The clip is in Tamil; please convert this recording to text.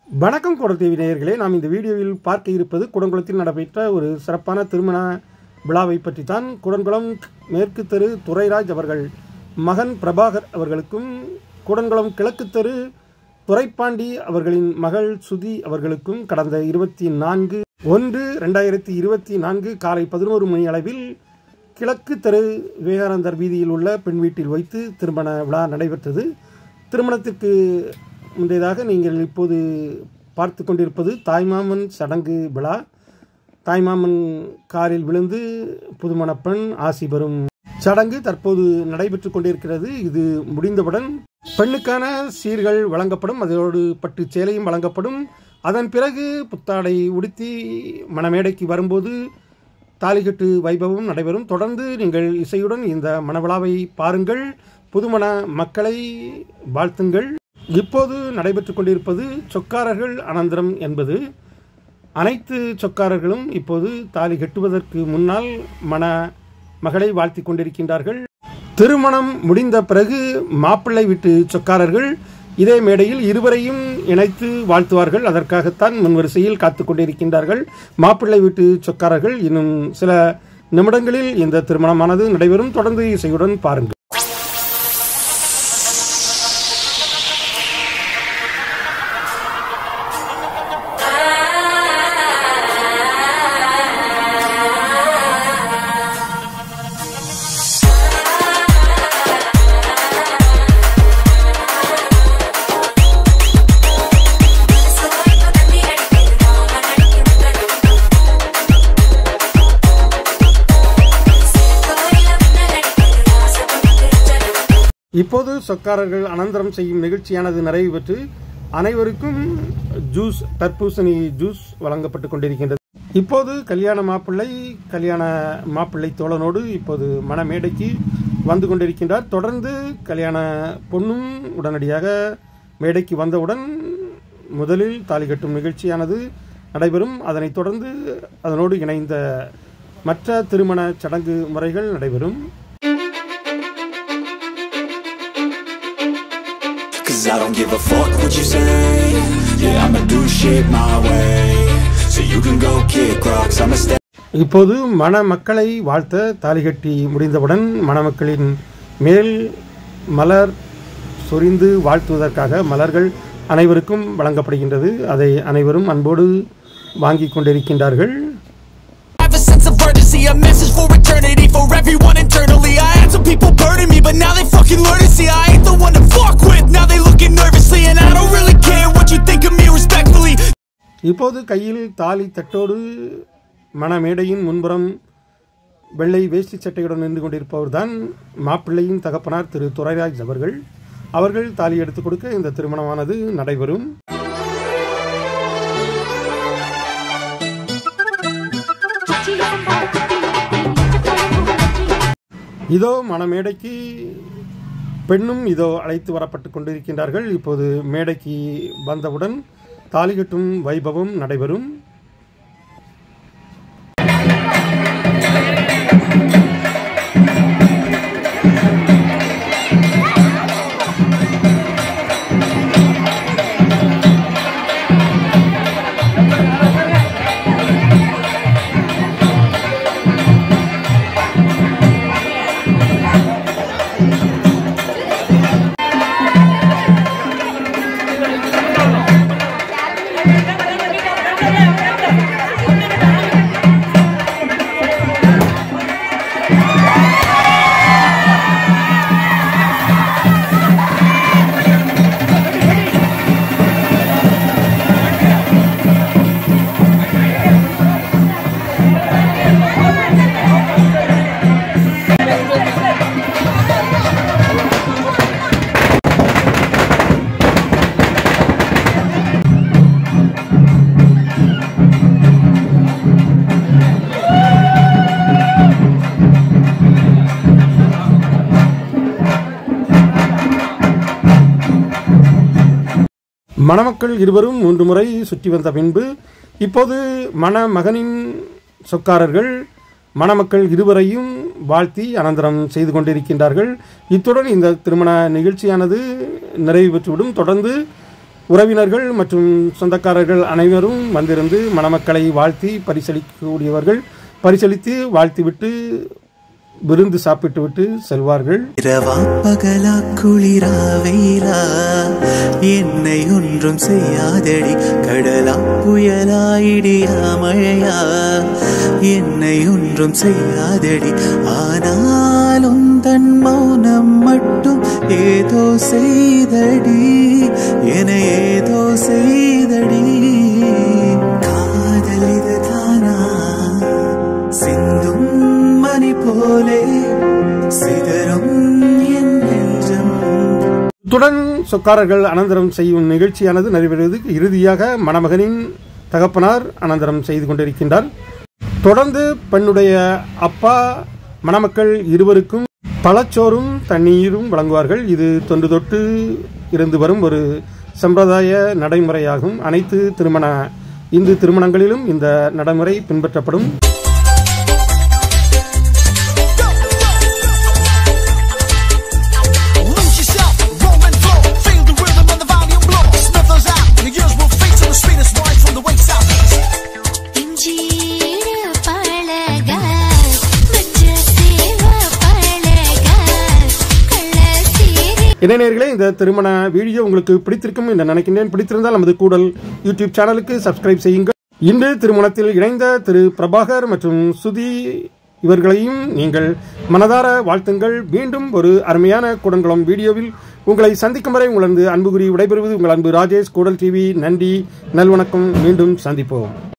வணக்கம் குடல் டிவி நேயர்களே, நாம் இந்த வீடியோவில் பார்க்க இருப்பது குடங்குளத்தில் நடைபெற்ற ஒரு சிறப்பான திருமண விழாவை பற்றி தான். குடங்குளம் மேற்கு தெரு துரைராஜ் அவர்கள் மகன் பிரபாகர் அவர்களுக்கும், குடங்குளம் கிழக்கு தெரு துரைப்பாண்டி அவர்களின் மகள் சுதி அவர்களுக்கும் கடந்த 24/1/2024 காலை 11 மணி அளவில் கிழக்கு தெரு விவேகானந்தர் வீதியில் உள்ள பெண் வீட்டில் வைத்து திருமண விழா நடைபெற்றது. திருமணத்திற்கு முந்தையதாக நீங்கள் இப்போது பார்த்து கொண்டிருப்பது தாய்மாமன் சடங்கு விழா. தாய்மாமன் காரில் விழுந்து புதுமணப்பெண் ஆசி பெறும் சடங்கு தற்போது நடைபெற்று கொண்டிருக்கிறது. இது முடிந்தவுடன் பெண்ணுக்கான சீர்கள் வழங்கப்படும், அதோடு பட்டு சேலையும் வழங்கப்படும். அதன் பிறகு புத்தாடை உடுத்தி மணமேடைக்கு வரும்போது தாலிகட்டு வைபவம் நடைபெறும். தொடர்ந்து நீங்கள் இசையுடன் இந்த மணவிழாவை பாருங்கள், புதுமண மக்களை வாழ்த்துங்கள். இப்போது நடைபெற்று கொண்டிருப்பது சொக்காரர்கள் அனந்தரம் என்பது. அனைத்து சொக்காரர்களும் இப்போது தாலி கட்டுவதற்கு முன்னால் மகளை வாழ்த்தி கொண்டிருக்கின்றார்கள். திருமணம் முடிந்த பிறகு மாப்பிள்ளை வீட்டு சொக்காரர்கள் இதே மேடையில் இருவரையும் இணைத்து வாழ்த்துவார்கள். அதற்காகத்தான் முன்வரிசையில் காத்து கொண்டிருக்கின்றார்கள் மாப்பிள்ளை வீட்டு சொக்காரர்கள். இன்னும் சில நிமிடங்களில் இந்த திருமணமானது நடைபெறும். தொடர்ந்து இசையுடன் பாருங்கள். இப்போது சொக்காரர்கள் அனந்தரம் செய்யும் நிகழ்ச்சியானது நிறைவு பெற்று அனைவருக்கும் ஜூஸ், தர்பூசணி ஜூஸ் வழங்கப்பட்டு கொண்டிருக்கின்றது. இப்போது கல்யாண மாப்பிள்ளை தோழனோடு இப்போது மணமேடைக்கு வந்து கொண்டிருக்கின்றார். தொடர்ந்து கல்யாண பொண்ணும் உடனடியாக மேடைக்கு வந்தவுடன் முதலில் தாலி கட்டும் நிகழ்ச்சியானது நடைபெறும். அதனைத் தொடர்ந்து அதனோடு இணைந்த மற்ற திருமண சடங்கு முறைகள் நடைபெறும். Cause I don't give a fuck what you say. Yeah, I'ma do shit my way. So you can go kick rocks, I'ma stay. இப்போது மணமக்களை வாழ்த்த தாலி கட்டி முடிந்தவுடன் மணமக்களின் மேல் மலர் சொரிந்து வாழ்த்துவதற்காக மலர்கள் அனைவருக்கும் வழங்கப்படுகின்றது. அதை அனைவரும் அன்போடு வாங்கி கொண்டிருக்கின்றார்கள். A message for eternity for everyone internally. I had some people burning me, but now they fucking learn to see I ain't the one to fuck with. Now they looking nervously and I don't really care what you think of me respectfully. இப்போது கையில் தாலி தட்டோடு மணமேடையின் முன்புறம் வெள்ளை வேஷ்டி சட்டையுடன் நின்று கொண்டிருப்பவர் தான் மாப்பிள்ளையின் தகப்பனார் திரு துரைராஜ் அவர்கள் தாலி எடுத்துக் கொடுக்க இந்த திருமணமானது நடைபெறும். இதோ மணமேடைக்கு பெண்ணும் இதோ அழைத்து வரப்பட்டு கொண்டிருக்கின்றார்கள். இப்போது மேடைக்கு வந்தவுடன் தாலி கட்டும் வைபவம் நடைபெறும். மணமக்கள் இருவரும் 3 முறை சுற்றி வந்த பின்பு இப்போது மணமகனின் சொக்காரர்கள் மணமக்கள் இருவரையும் வாழ்த்தி அனந்தரம் செய்து கொண்டிருக்கின்றார்கள். இத்துடன் இந்த திருமண நிகழ்ச்சியானது நிறைவு பெற்றுவிடும். தொடர்ந்து உறவினர்கள் மற்றும் சொந்தக்காரர்கள் அனைவரும் வந்திருந்து மணமக்களை வாழ்த்தி பரிசளிக்கக்கூடியவர்கள் பரிசளித்து வாழ்த்திவிட்டு விருந்து சாப்பிட்டு விட்டு செல்வார்கள். இரவா பகலா குளிரா வெயிலா என்னை ஒன்றும் செய்யாதடி, கடலா புயலா இடியா மழையா என்னை ஒன்றும் செய்யாதடி, ஆனாலும் தன் மௌனம் மட்டும் ஏதோ செய்தடி, என ஏதோ செய்தடி. காதல் இதுதானா சிந்தும் மணி போலே சிதறும் என் நெஞ்சம். இத்துடன் சொக்காரர்கள் அனந்தரம் செய்யும் நிகழ்ச்சியானது நிறைவேறுவதற்கு இறுதியாக மணமகனின் தகப்பனார் அனந்தரம் செய்து கொண்டிருக்கின்றார். தொடர்ந்து பெண்ணுடைய அப்பா மணமக்கள் இருவருக்கும் பழச்சோறும் தண்ணீரும் வழங்குவார்கள். இது தொன்று தொட்டு இருந்து வரும் ஒரு சம்பிரதாய நடைமுறையாகும். அனைத்து இந்து திருமணங்களிலும் இந்த நடைமுறை பின்பற்றப்படும். இளைஞர்களே, இந்த திருமண வீடியோ உங்களுக்கு பிடித்திருக்கும் என்று நினைக்கின்றேன். பிடித்திருந்தால் நமது கூடல் யூடியூப் சேனலுக்கு சப்ஸ்கிரைப் செய்யுங்கள். இன்று திருமணத்தில் இணைந்த திரு பிரபாகர் மற்றும் சுதி இவர்களையும் நீங்கள் மனதார வாழ்த்துங்கள். மீண்டும் ஒரு அருமையான கூடன்குளம் வீடியோவில் உங்களை சந்திக்கும் வரை உங்களது அன்பு கூறி விடைபெறுவது உங்கள் அன்பு ராஜேஷ். கூடல் டிவி. நன்றி, நல்வணக்கம். மீண்டும் சந்திப்போம்.